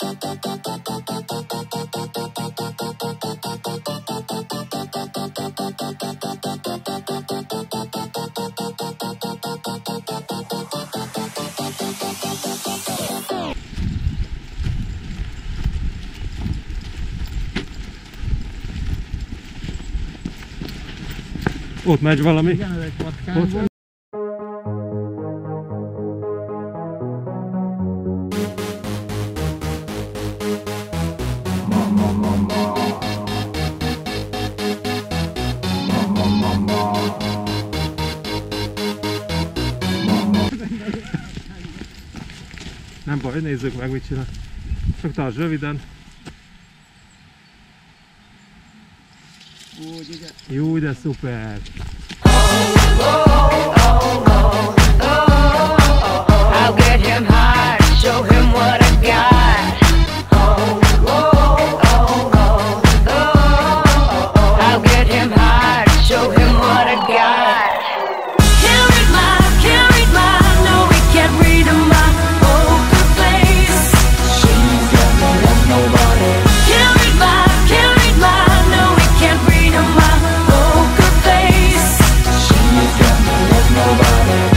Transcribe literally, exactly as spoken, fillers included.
Ott megy valami. Igen, ez egy patkány Ott... volt. Nem baj, nézzük meg, mit csinál. Csak tartsd röviden. Úgy, igen. Jó, de szuper! I'll get him high, show him what I got. I'll get him high, show him